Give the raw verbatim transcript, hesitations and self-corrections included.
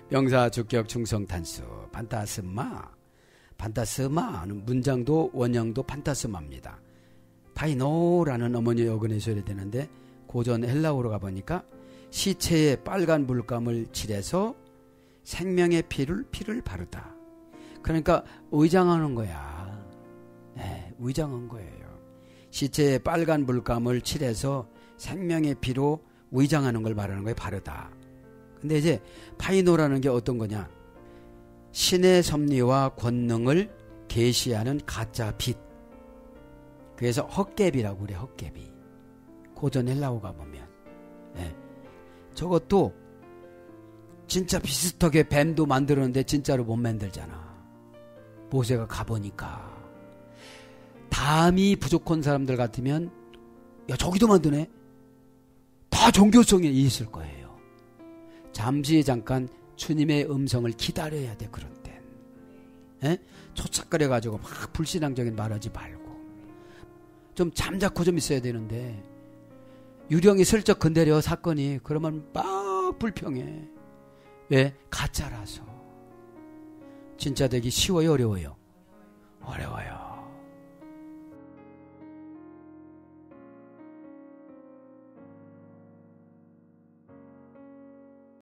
명사 주격 중성 단수 판타스마. 판타스마는 문장도 원형도 판타스마입니다. 파이노라는 어머니 어근에 소리 되는데 고전 헬라어로 가보니까 시체에 빨간 물감을 칠해서 생명의 피를 피를 바르다. 그러니까 의장하는 거야. 네, 의장한 거예요. 시체에 빨간 물감을 칠해서 생명의 피로 의장하는 걸 말하는 거예요. 바르다. 근데 이제 파이노라는 게 어떤 거냐? 신의 섭리와 권능을 계시하는 가짜 빛. 그래서 헛개비라고 그래. 헛개비. 고전 헬라어 가보면. 네. 저것도 진짜 비슷하게 뱀도 만들었는데 진짜로 못 만들잖아. 모세가 가보니까. 담이 부족한 사람들 같으면 야 저기도 만드네. 다 종교성이 있을 거예요. 잠시 잠깐 주님의 음성을 기다려야 돼. 그런 땐. 에? 초착거려가지고 막 불신앙적인 말하지 말고 좀 잠자코 좀 있어야 되는데 유령이 슬쩍 건드려 사건이 그러면 막 불평해. 왜? 가짜라서. 진짜 되기 쉬워요 어려워요? 어려워요.